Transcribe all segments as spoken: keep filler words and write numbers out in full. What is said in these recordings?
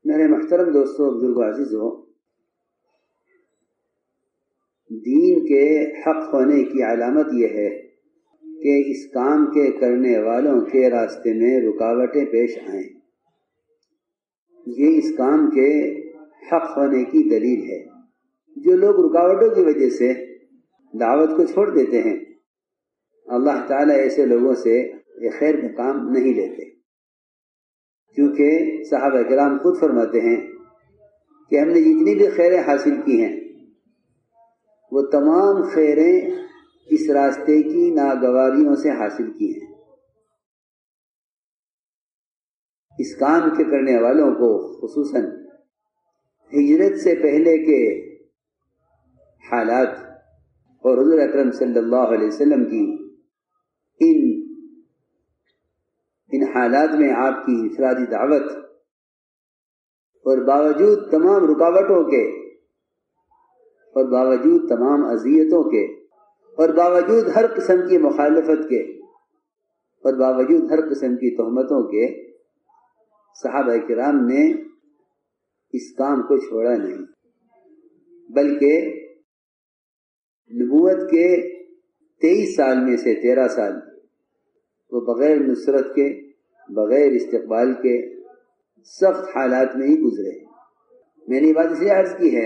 میرے محترم دوستوں، بزرگوں، عزیزوں، دین کے حق ہونے کی علامت یہ ہے کہ اس کام کے کرنے والوں کے راستے میں رکاوٹیں پیش آئیں۔ یہ اس کام کے حق ہونے کی دلیل ہے۔ جو لوگ رکاوٹوں کی وجہ سے دعوت کو چھوڑ دیتے ہیں، اللہ تعالیٰ ایسے لوگوں سے یہ خیر کا کام نہیں لیتے، کیونکہ صحابہ کرام خود فرماتے ہیں کہ ہم نے جتنی بھی خیریں حاصل کی ہیں وہ تمام خیریں اس راستے کی ناگواریوں سے حاصل کی ہیں۔ اس کام کے کرنے والوں کو خصوصاً ہجرت سے پہلے کے حالات اور حضور اکرم صلی اللہ علیہ وسلم کی ان ان حالات میں آپ کی انفرادی دعوت اور باوجود تمام رکاوٹوں کے اور باوجود تمام اذیتوں کے اور باوجود ہر قسم کی مخالفت کے اور باوجود ہر قسم کی تہمتوں کے صحابہ کرام نے اس کام کو چھوڑا نہیں، بلکہ نبوت کے تیئیس سال میں سے تیرہ سال وہ بغیر نصرت کے، بغیر استقبال کے سخت حالات میں ہی گزرے۔ میں نے یہ بات اس لیے عرض کی ہے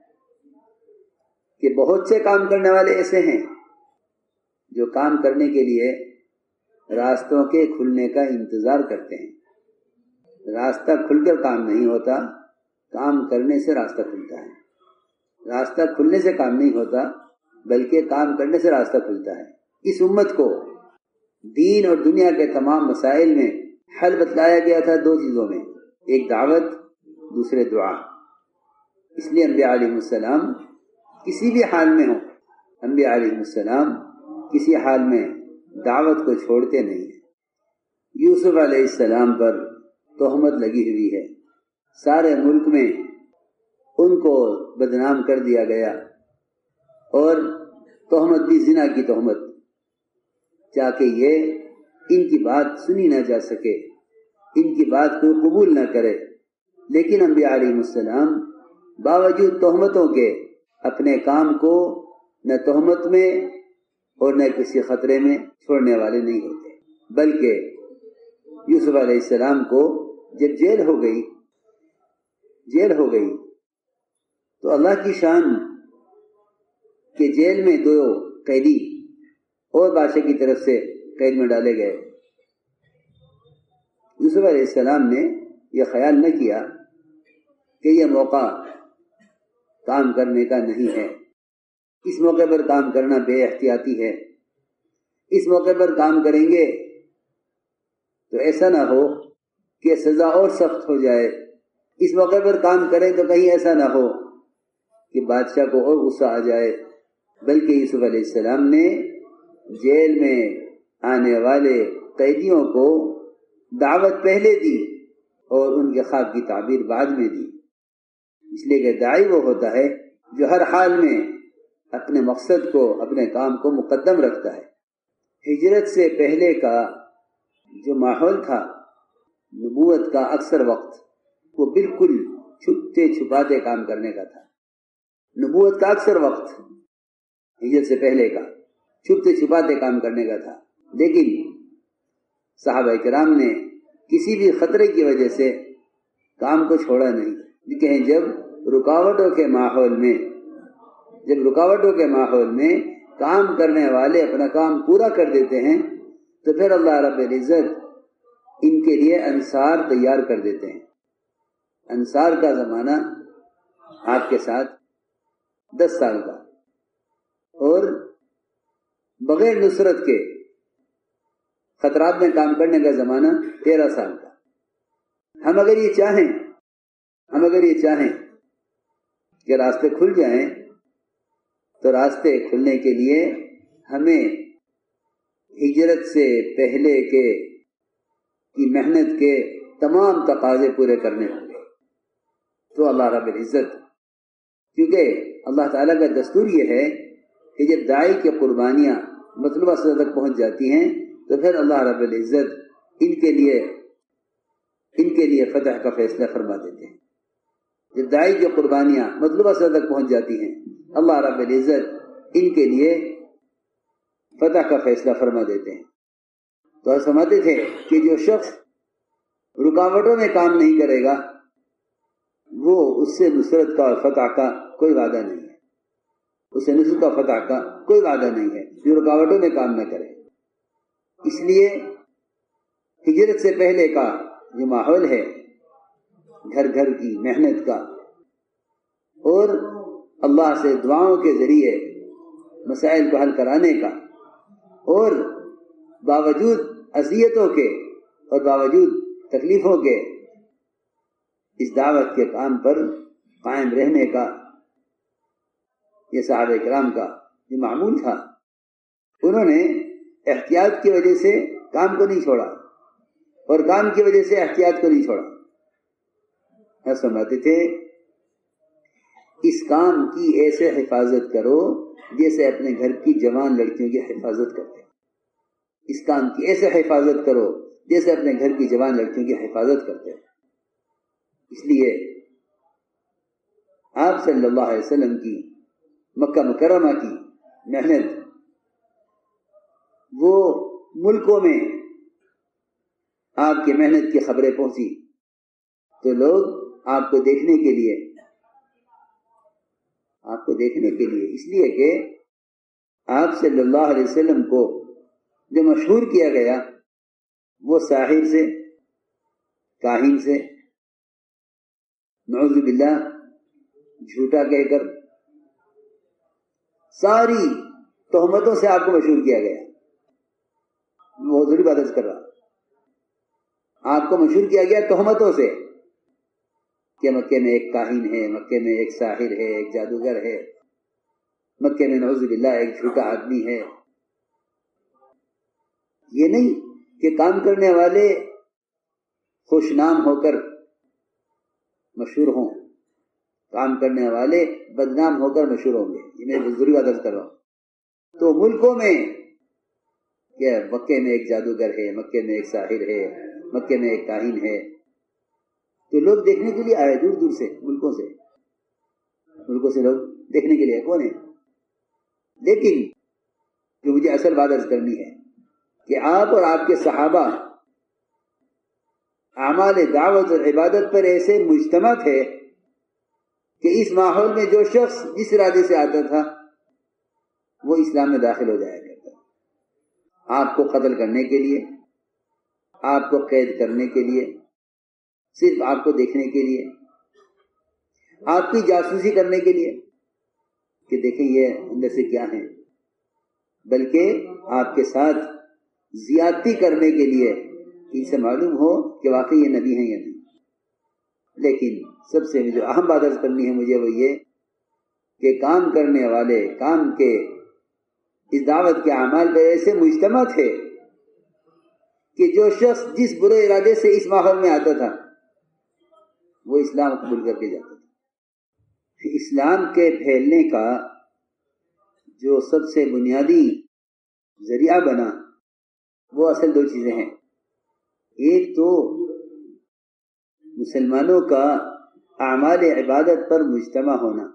کہ بہت سے کام کرنے والے ایسے ہیں جو کام کرنے کے لیے راستوں کے کھلنے کا انتظار کرتے ہیں۔ راستہ کھل کر کام نہیں ہوتا، کام کرنے سے راستہ کھلتا ہے۔ راستہ کھلنے سے کام نہیں ہوتا، بلکہ کام کرنے سے راستہ کھلتا ہے۔ اس امت کو دین اور دنیا کے تمام مسائل میں حل بتلایا گیا تھا دو چیزوں میں، ایک دعوت، دوسرے دعا۔ اس لیے انبیاء علیہ السلام کسی بھی حال میں ہوں، انبیاء علیہ السلام کسی حال میں دعوت کو چھوڑتے نہیں ہیں۔ یوسف علیہ السلام پر تہمت لگی ہوئی ہے، سارے ملک میں ان کو بدنام کر دیا گیا، اور تہمت بھی زنا کی تہمت، تاکہ یہ ان کی بات سنی نہ جا سکے، ان کی بات کوئی قبول نہ کرے۔ لیکن انبیاء علیہ السلام باوجود تہمتوں کے اپنے کام کو نہ تہمت میں اور نہ کسی خطرے میں چھوڑنے والے نہیں ہوتے، بلکہ یوسف علیہ السلام کو جب جیل ہو گئی جیل ہو گئی تو اللہ کی شان کہ جیل میں دو قیدی اور بادشاہ کی طرف سے قید میں ڈالے گئے، یوسف علیہ السلام نے یہ خیال نہ کیا کہ یہ موقع کام کرنے کا نہیں ہے، اس موقع پر کام کرنا بے احتیاطی ہے، اس موقع پر کام کریں گے تو ایسا نہ ہو کہ سزا اور سخت ہو جائے، اس موقع پر کام کریں تو کہیں ایسا نہ ہو کہ بادشاہ کو اور غصہ آ جائے۔ بلکہ یوسف علیہ السلام نے جیل میں آنے والے قیدیوں کو دعوت پہلے دی اور ان کے خواب کی تعبیر بعد میں دی، اس لیے کہ داعی وہ ہوتا ہے جو ہر حال میں اپنے مقصد کو، اپنے کام کو مقدم رکھتا ہے۔ ہجرت سے پہلے کا جو ماحول تھا، نبوت کا اکثر وقت وہ بالکل چھپتے چھپاتے کام کرنے کا تھا۔ نبوت کا اکثر وقت ہجرت سے پہلے کا چھپتے چھپاتے کام کرنے کا تھا، لیکن صحابہ کرام نے کسی بھی خطرے کی وجہ سے کام کو چھوڑا نہیں، لیکن جب رکاوٹوں کے ماحول میں جب رکاوٹوں کے ماحول میں کام کرنے والے اپنا کام پورا کر دیتے ہیں تو پھر اللہ رب العزت ان کے لیے انصار تیار کر دیتے ہیں۔ انصار کا زمانہ آپ کے ساتھ دس سال کا، اور بغیر نصرت کے خطرات میں کام کرنے کا زمانہ تیرہ سال کا۔ ہم اگر یہ چاہیں ہم اگر یہ چاہیں کہ راستے کھل جائیں تو راستے کھلنے کے لیے ہمیں ہجرت سے پہلے کے کی محنت کے تمام تقاضے پورے کرنے ہوں گے۔ تو اللہ رب العزت، کیونکہ اللہ تعالیٰ کا دستور یہ ہے کہ جب داعی کی قربانیاں مطلوبہ سطح تک پہنچ جاتی ہیں تو پھر اللہ رب العزت ان کے لیے ان کے لیے فتح کا فیصلہ فرما دیتے ہیں۔ جب داعی کی قربانیاں مطلوبہ سطح تک پہنچ جاتی ہیں، اللہ رب العزت ان کے لیے فتح کا فیصلہ فرما دیتے ہیں۔ تو ہم سمجھتے تھے کہ جو شخص رکاوٹوں میں کام نہیں کرے گا وہ اس سے نصرت کا اور فتح کا کوئی وعدہ نہیں ہے، اس سے نصرت کا فتح کا کوئی وعدہ نہیں ہے جو رکاوٹوں میں کام نہ کرے۔ اس لیے ہجرت سے پہلے کا جو ماحول ہے گھر گھر کی محنت کا اور اللہ سے دعاؤں کے ذریعے مسائل کو حل کرانے کا، اور باوجود اذیتوں کے اور باوجود تکلیفوں کے اس دعوت کے کام پر قائم رہنے کا، یہ صحابہ کرام کا جو معمول تھا۔ انہوں نے احتیاط کی وجہ سے کام کو نہیں چھوڑا اور کام کی وجہ سے احتیاط کو نہیں چھوڑا۔ ہم سمجھتے تھے اس کام کی ایسے حفاظت کرو جیسے اپنے گھر کی جوان لڑکیوں کی حفاظت کرتے ہیں، اس کام کی ایسے حفاظت کرو جیسے اپنے گھر کی جوان لڑکیوں کی حفاظت کرتے ہیں۔ اس لیے آپ صلی اللہ علیہ وسلم کی مکہ مکرمہ کی محنت، وہ ملکوں میں آپ کی محنت کی خبریں پہنچی تو لوگ آپ کو دیکھنے کے لیے آپ کو دیکھنے کے لیے اس لیے کہ آپ صلی اللہ علیہ وسلم کو جو مشہور کیا گیا وہ ساحر سے، کاہن سے، نعوذ باللہ جھوٹا کہہ کر ساری تہمتوں سے آپ کو مشہور کیا گیا۔ وہ ضروری بات کر رہا، آپ کو مشہور کیا گیا تہمتوں سے کہ مکے میں ایک کاہن ہے، مکے میں ایک ساحر ہے، ایک جادوگر ہے، مکے میں نعوذ باللہ ایک جھوٹا آدمی ہے۔ یہ نہیں کہ کام کرنے والے خوش نام ہو کر مشہور ہوں، کام کرنے والے بدنام ہو کر مشہور ہوں گے، یہ میں ضروری بات کر رہا ہوں۔ تو ملکوں میں کہ مکے میں ایک جادوگر ہے، مکے میں ایک ساحر ہے، مکے میں ایک کاہن ہے، تو لوگ دیکھنے کے لیے آئے دور دور سے، ملکوں سے ملکوں سے لوگ دیکھنے کے لیے کون ہے۔ لیکن جو مجھے اصل بات عرض کرنی ہے کہ آپ اور آپ کے صحابہ اعمال دعوت اور عبادت پر ایسے مجتمع تھے کہ اس ماحول میں جو شخص جس ارادے سے آتا تھا وہ اسلام میں داخل ہو جایا کرتا تھا، آپ کو قتل کرنے کے لیے، آپ کو قید کرنے کے لیے، صرف آپ کو دیکھنے کے لیے، آپ کی جاسوسی کرنے کے لیے کہ دیکھیں یہ اندر سے کیا ہے، بلکہ آپ کے ساتھ زیادتی کرنے کے لیے ان سے معلوم ہو کہ واقعی یہ نبی ہیں یا نہیں۔ لیکن سب سے جو اہم بات عرض کرنی ہے مجھے وہ یہ کہ کام کرنے والے کام کے اس دعوت کے اعمال پہ ایسے مجتمع تھے کہ جو شخص جس برے ارادے سے اس ماحول میں آتا تھا وہ اسلام قبول کر کے جاتا تھا۔ اسلام کے پھیلنے کا جو سب سے بنیادی ذریعہ بنا وہ اصل دو چیزیں ہیں، ایک تو مسلمانوں کا اعمال عبادت پر مجتمع ہونا،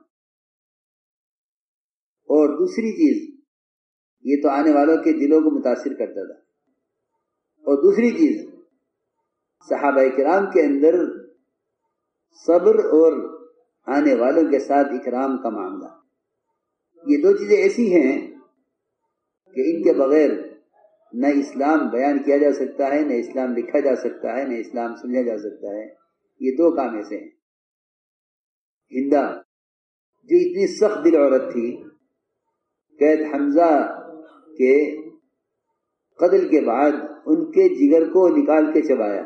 اور دوسری چیز یہ تو آنے والوں کے دلوں کو متاثر کرتا تھا، اور دوسری چیز صحابہ کرام کے اندر صبر اور آنے والوں کے ساتھ اکرام کا معاملہ۔ یہ دو چیزیں ایسی ہیں کہ ان کے بغیر نہ اسلام بیان کیا جا سکتا ہے، نہ اسلام لکھا جا سکتا ہے، نہ اسلام سمجھا جا سکتا ہے۔ یہ دو کام ایسے ہیں۔ ہندا جو اتنی سخت دل عورت تھی، قید حمزہ کے قتل کے بعد ان کے جگر کو نکال کے چبایا،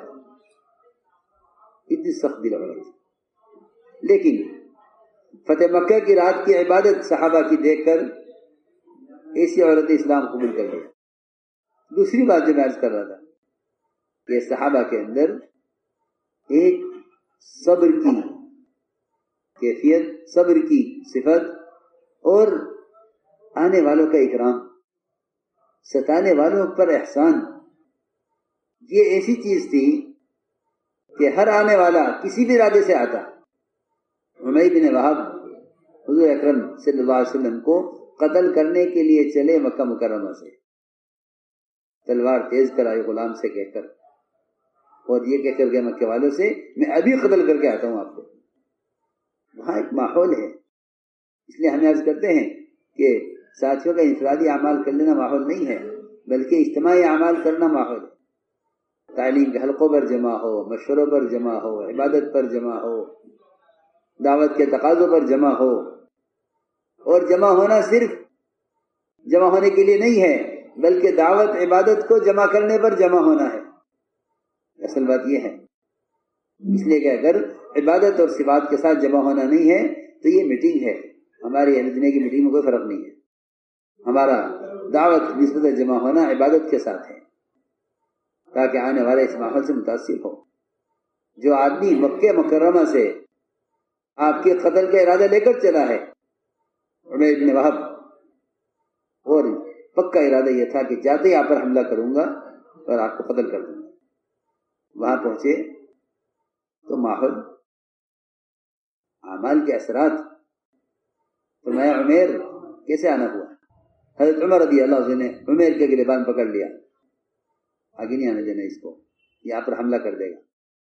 اتنی سخت دل عورت، لیکن فتح مکہ کی رات کی عبادت صحابہ کی دیکھ کر ایسی عورت اسلام قبول کر لیا۔ دوسری بات جو میں عرض کر رہا تھا کہ صحابہ کے اندر ایک صبر کی کیفیت، صبر کی صفت اور آنے والوں کا اکرام، ستانے والوں پر احسان، یہ ایسی چیز تھی کہ ہر آنے والا کسی بھی ارادے سے آتا عمیر بن وہب حضور اکرم صلی اللہ علیہ وسلم کو قتل کرنے کے لیے چلے مکہ مکرمہ سے، تلوار تیز کر آئے غلام سے کہہ کر، اور یہ کہہ کر گئے مکے والوں سے میں ابھی قتل کر کے آتا ہوں آپ کو۔ وہاں ایک ماحول ہے، اس لیے ہمیں عرض کرتے ہیں کہ ساتھیوں کا انفرادی اعمال کر لینا ماحول نہیں ہے، بلکہ اجتماعی اعمال کرنا ماحول ہے۔ تعلیم کے حلقوں پر جمع ہو، مشوروں پر جمع ہو، عبادت پر جمع ہو، دعوت کے تقاضوں پر جمع ہو، اور جمع ہونا صرف جمع ہونے کے لیے نہیں ہے بلکہ دعوت عبادت کو جمع کرنے پر جمع ہونا ہے۔ اصل بات یہ ہے، اس لیے کہ اگر عبادت اور صفات کے ساتھ جمع ہونا نہیں ہے تو یہ میٹنگ ہے، ہماری اہل دنیا کی میٹنگ میں کوئی فرق نہیں ہے۔ ہمارا دعوت نسبت جمع ہونا عبادت کے ساتھ ہے تاکہ آنے والے اس ماحول سے متاثر ہو۔ جو آدمی مکہ مکرمہ سے آپ کے قتل کا ارادہ لے کر چلا ہے عمیر بن وہب، اور پکا ارادہ یہ تھا کہ جاتے ہی آپ پر حملہ کروں گا اور آپ کو قتل کر دوں گا، وہاں پہنچے تو ماحول، اعمال کے اثرات، فرمایا عمیر کیسے آنا ہوا؟ حضرت عمر رضی اللہ عنہ نے عمیر کے گریبان پکڑ لیا، آگے نہیں آنے دینا اس کو، یہ آپ پر حملہ کر دے گا۔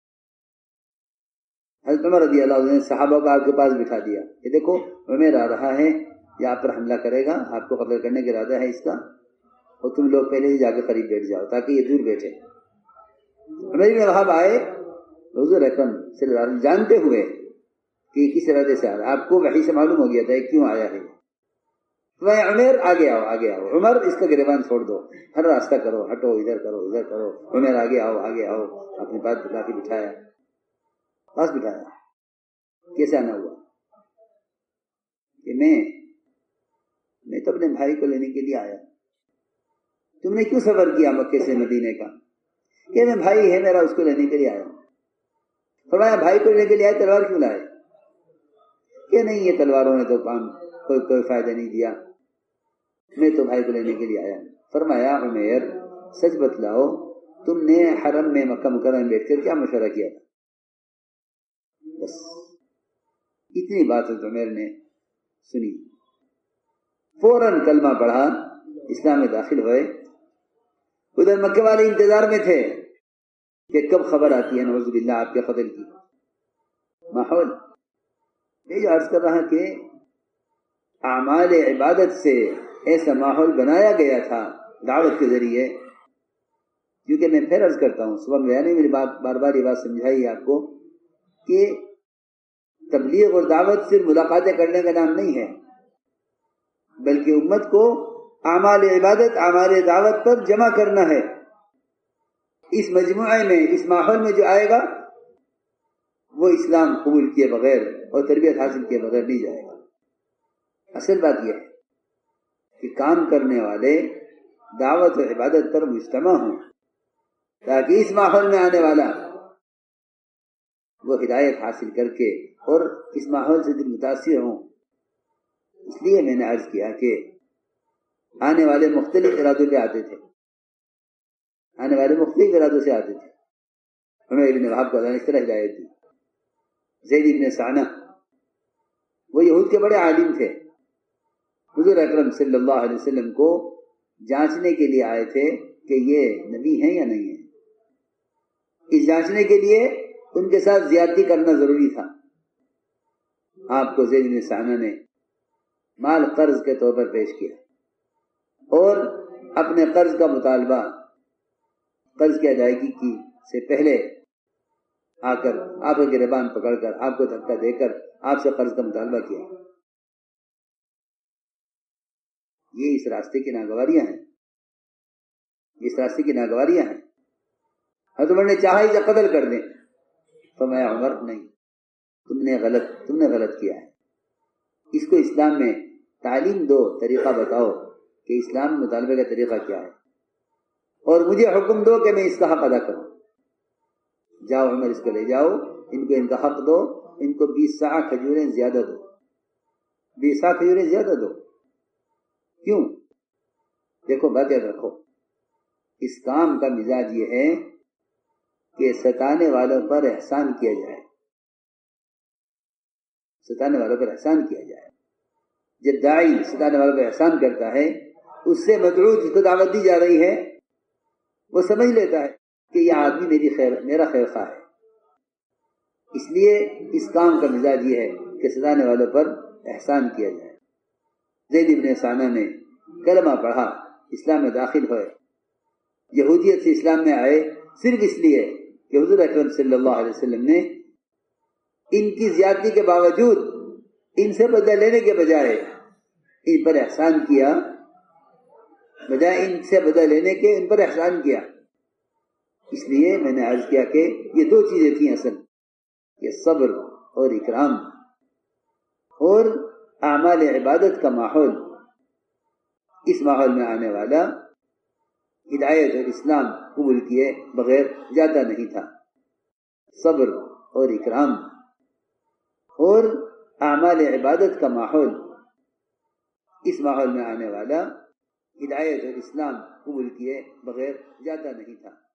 حضرت عمر رضی اللہ عنہ نے صحابہ کو آپ کے پاس بٹھا دیا کہ دیکھو عمیر آ رہا ہے، یہ آپ پر حملہ کرے گا، آپ کو قتل کرنے کا ارادہ ہے اس کا، اور تم لوگ پہلے ہی جا کے قریب بیٹھ جاؤ تاکہ یہ دور بیٹھے۔ عمیر بن وہب آئے، حضور اکرم صلی اللہ علیہ وسلم جانتے ہوئے کہ کس ارادے سے آ رہا ہے، آپ کو وحی سے معلوم ہو گیا تھا کیوں آیا ہے۔ میں عمیر آگے آؤ آگے آؤ، عمر اس کا گریبان چھوڑ دو، ہر راستہ کرو، ہٹو، ادھر کرو ادھر کرو، عمیر آگے آؤ آگے آؤ، اپنے پاس بٹھا کے بٹھایا، پاس بٹھایا۔ کیسے آنا ہوا؟ کہ میں میں تو اپنے بھائی کو لینے کے لیے آیا۔ تم نے کیوں سفر کیا مکے سے مدینے کا؟ کہ میں بھائی ہے میرا، اس کو لینے کے لیے آیا۔ فرمایا بھائی کو لینے کے لیے آئے، تلوار کیوں لائے؟ کہ نہیں یہ تلواروں نے تو کام کوئی کوئی فائدہ نہیں دیا، میں تو بھائی کو لینے کے لیے آیا۔ فرمایا عمیر سچ بتلاؤ تم نے حرم میں مکہ مکرمہ میں بیٹھ کر کیا مشورہ کیا تھا؟ بس اتنی بات عمیر نے سنی، فوراً کلمہ پڑھا، اسلام میں داخل ہوئے۔ ادھر مکے والے انتظار میں تھے کہ کب خبر آتی ہے نعوذ باللہ آپ کے قتل کی۔ ماحول یہ جو عرض کر رہا کہ اعمال عبادت سے ایسا ماحول بنایا گیا تھا دعوت کے ذریعے، کیونکہ میں پھر عرض کرتا ہوں، صبح میں نے میری بات بار بار یہ بات سمجھائی آپ کو کہ تبلیغ اور دعوت صرف ملاقاتیں کرنے کا نام نہیں ہے، بلکہ امت کو اعمال عبادت اعمال دعوت پر جمع کرنا ہے۔ اس مجموعے میں اس ماحول میں جو آئے گا وہ اسلام قبول کیے بغیر اور تربیت حاصل کیے بغیر نہیں جائے گا۔ اصل بات یہ ہے کہ کام کرنے والے دعوت و عبادت پر مجتمع ہوں تاکہ اس ماحول میں آنے والا وہ ہدایت حاصل کر کے اور اس ماحول سے دل متاثر ہوں۔ اس لیے میں نے عرض کیا کہ آنے والے مختلف ارادوں پہ آتے تھے، آنے والے مختلف ارادوں سے آتے تھے۔ عمیر بن وہب کو اللہ نے اس طرح ہدایت دی۔ زید بن ثانہ وہ یہود کے بڑے عالم تھے، حضور اکرم صلی اللہ علیہ وسلم کو جانچنے کے لیے آئے تھے کہ یہ نبی ہیں یا نہیں ہیں۔ اس جانچنے کے لیے ان کے ساتھ زیادتی کرنا ضروری تھا۔ آپ کو زید بن ثانہ نے مال قرض کے طور پر پیش کیا اور اپنے قرض کا مطالبہ، قرض کی ادائیگی کی سے پہلے آ کر آپ کے گریبان پکڑ کر آپ کو دھکا دے کر آپ سے قرض کا مطالبہ کیا۔ یہ اس راستے کی ناگواریاں ہیں، اس راستے کی ناگواریاں ہیں۔ حضرت عمر نے چاہا اسے قتل کر دیں، فرمایا عمر نہیں، تم نے غلط تم نے غلط کیا ہے، اس کو اسلام میں تعلیم دو، طریقہ بتاؤ کہ اسلام میں مطالبے کا طریقہ کیا ہے، اور مجھے حکم دو کہ میں اس کا حق ادا کروں۔ جاؤ عمر اس کو لے جاؤ، ان کو ان کا حق دو، ان کو بیس سا کھجوریں زیادہ دو، بیس سا کھجوریں زیادہ دو۔ کیوں؟ دیکھو بات یاد رکھو، اس کام کا مزاج یہ ہے کہ ستانے والوں پر احسان کیا جائے، ستانے والوں پر احسان کیا جائے۔ جب داعی ستانے والوں پر احسان کرتا ہے، اس سے مدعو جس کو دعوت دی جا رہی ہے وہ سمجھ لیتا ہے کہ یہ آدمی میری خیر میرا خیر خواہ ہے، اس لیے اس کام کا مزاج یہ ہے کہ ستانے والوں پر احسان کیا جائے۔ زید بن ثانہ نے کلمہ پڑھا، اسلام میں داخل ہوئے، یہودیت سے اسلام میں آئے صرف اس لیے کہ حضور اکرم صلی اللہ علیہ وسلم نے ان کی زیادتی کے باوجود ان سے بدلہ لینے کے بجائے ان پر احسان کیا، بجائے ان سے بدلہ لینے کے ان پر احسان کیا۔ اس لیے میں نے عرض کیا کہ یہ دو چیزیں تھیں اصل، یہ صبر اور اکرام اور اعمال عبادت کا ماحول۔ اس ماحول میں آنے والا ہدایت اور اسلام قبول کیے بغیر جاتا نہیں تھا۔ صبر اور اکرام اور اعمال عبادت کا ماحول، اس ماحول میں آنے والا ہدایت اور اسلام قبول کیے بغیر جاتا نہیں تھا۔